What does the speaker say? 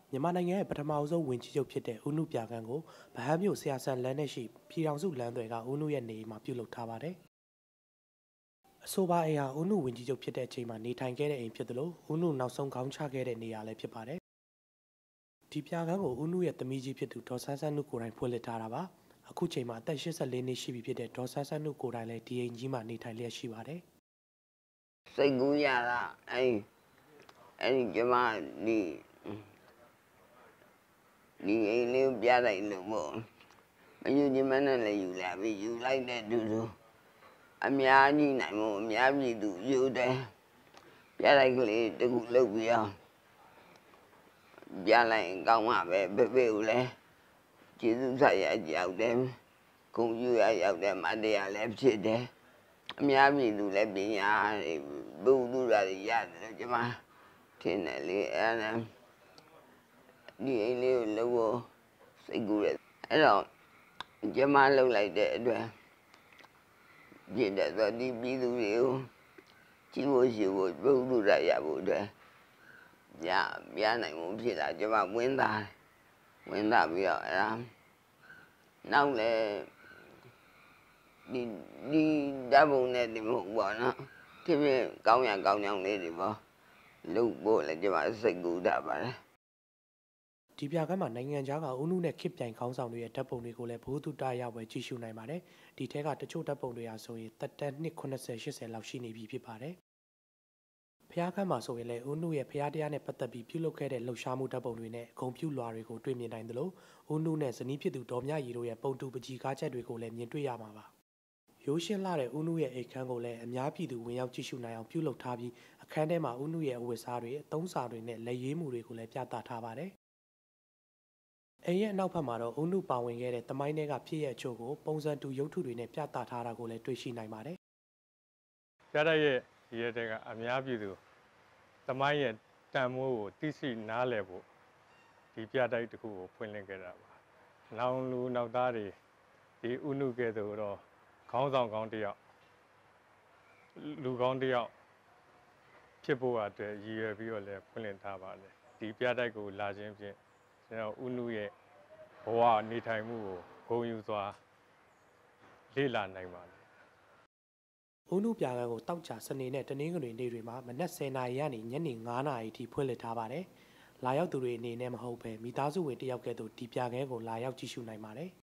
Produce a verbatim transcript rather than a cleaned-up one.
မြန်မာနိုင်ငံရဲ့ပထမဆုံးဝင်ကြီးချုပ်ဖြစ်တဲ့ဦးနုပြခန်းကိုဗဟန်းမြို့ဆရာဆန်လမ်းနဲ့ရှိပြည်ထောင်စုလမ်းတွေကဦးနုရဲ့နေအိမ်မှာပြုလုပ်ထားပါတယ်။အဆိုပါအိမ်ဟာဦးနုဝင်ကြီးချုပ်ဖြစ်တဲ့အချိန်မှာနေထိုင်ခဲ့တဲ့အိမ်ဖြစ်သလိုဦးနုနောက်ဆုံးခေါင်းချခဲ့တဲ့နေရာလည်းဖြစ်ပါတယ်။ဒီပြခန်းကိုဦးနုရဲ့သမီးကြီးဖြစ်သူဒေါ်ဆန်းဆန်းနုကိုယ်တိုင်ဖွင့်လှစ်ထားတာပါ။အခုချိန်မှာအသက်၈၄နှစ်ရှိပြီဖြစ်တဲ့ဒေါ်ဆန်းဆန်းနုကိုယ်တိုင်လည်းဒီအိမ်ကြီးမှာနေထိုင်လျက်ရှိပါတယ်။စိတ်ကူးရတာအဲအဲကျမဒီဒီအိမ်လေးပြလိုက်လို့ပေါ့မယူချင်မနဲ့လည်းယူလာပြီယူလိုက်တဲ့တူတူအများကြီးနိုင်မို့အများပြည်သူယူတယ်ပြလိုက်ကလေးတခုလုပ်ပြီးအောင်ပြလိုက်ကောင်းမှာပဲဘယ်ဘယ်ကိုလဲကျေးဇူးဆက်ရရောက်တယ်ဂုဏ်ယူရရောက်တယ်မတရားလည်းဖြစ်တယ်အများပြည်သူလည်းပညာဘုသူရာတွေရတယ်ကျမထင်တယ်လေအဲ့ဒါဒီအိမ်လေးကိုလှုပ်ဖို့စိတ်ကူးတယ်အဲ့တော့ကျမလှုပ်လိုက်တဲ့အတွက်ပြည့်တဲ့ဆိုဒီပြည်သူတွေကိုကြည့်ဖို့ရှိဖို့ဘုသူရာရဖို့အတွက်ပြပြနိုင်မှုဖြစ်တာကျမဝင်းသားဝင်းသားပြီးတော့အဲ့ဒါနောက်လေဒီဒီဓာတ်ပုံနဲ့ဒီမဟုတ်ပါနော်ဒီပြကောင်းရကောင်းကြောင်းလေးတွေပေါ့လှုပ်ဖို့လည်းကျမစိတ်ကူးတာပါတယ်ဒီပြခန်းမှာနိုင်ငံခြားကဦးနုနဲ့ခေတ်ပြိုင်ခေါင်းဆောင်တွေရဲ့ဓာတ်ပုံတွေကိုလည်းဘိုးသူတရဝယ်ကြည့်ရှုနိုင်ပါတယ်။ဒီထဲကတချို့ဓာတ်ပုံတွေဟာဆိုရင်သက်တမ်းနှစ်ခုနှစ်ဆယ်ရှစ်ဆယ်လောက်ရှိနေပြီဖြစ်ပါတယ်။ဖျားခန်းမှာဆိုရင်လည်းဦးနုရဲ့ဖျားတရားနဲ့ပတ်သက်ပြီးပြုလုပ်ခဲ့တဲ့လှုပ်ရှားမှုဓာတ်ပုံတွေနဲ့ဂုံပြူလွာတွေကိုတွေ့မြင်နိုင်သလိုဦးနုနဲ့ဇနီးဖြစ်သူဒေါ်မြရီတို့ရဲ့ပုံတူပကြီးကားချက်တွေကိုလည်းမြင်တွေ့ရမှာပါ။ရိုးရှင်းလာတဲ့ဦးနုရဲ့အိမ်ခန်းကိုလည်းအများပြည်သူဝင်ရောက်ကြည့်ရှုနိုင်အောင်ပြုလုပ်ထားပြီးအခန်းထဲမှာဦးနုရဲ့အဝတ်စားတွေအသုံးစာတွေနဲ့လက်ရေးမှုတွေကိုလည်းပြသထားပါတယ်အိမ်ရဲ့အနောက်ဘက်မှာတော့ဦးနုပါဝင်ခဲ့တဲ့တမိုင်းတွေကဖြစ်ရဲ့အချို့ကိုပုံစံတူရုပ်ထုတွေနဲ့ပြသထားတာကိုလည်းတွေ့ရှိနိုင်ပါတယ်။ပြတဲ့ရဲ့ရဲတဲ့ကအများပြည်သူတမိုင်းရဲ့တန်မိုးကိုသိရှိနားလည်ဖို့ဒီပြတိုက်တစ်ခုကိုဖွင့်လှစ်ခဲ့တာပါ။နောင်လူနောက်သားတွေဒီဦးနုကဲ့သို့တော့ခေါင်းဆောင်ကောင်းတစ်ယောက်လူကောင်းတစ်ယောက်ဖြစ်ဖို့အတွက်ရည်ရွယ်ပြီးတော့လည်းဖွင့်လှစ်ထားပါတယ်။ဒီပြတိုက်ကိုလာခြင်းဖြင့်ကျွန်တော်ဦးနုရဲ့ဘဝနေထိုင်မှုကိုဂုဏ်ယူစွာလေ့လာနိုင်ပါတယ်။ဦးနုပြခန်းကိုတောက်ကြစနေနဲ့တနင်္ဂနွေနေ့တွေမှာမနက်ဆယ်နာရီကနေညနေငါးနာရီထိဖွင့်လှစ်ထားပါတယ်။လာရောက်သူတွေအနေနဲ့မဟုတ်ဘဲမိသားစုဝင်တယောက်ကဲ့သို့ဒီပြခန်းကိုလာရောက်ကြည့်ရှုနိုင်ပါတယ်။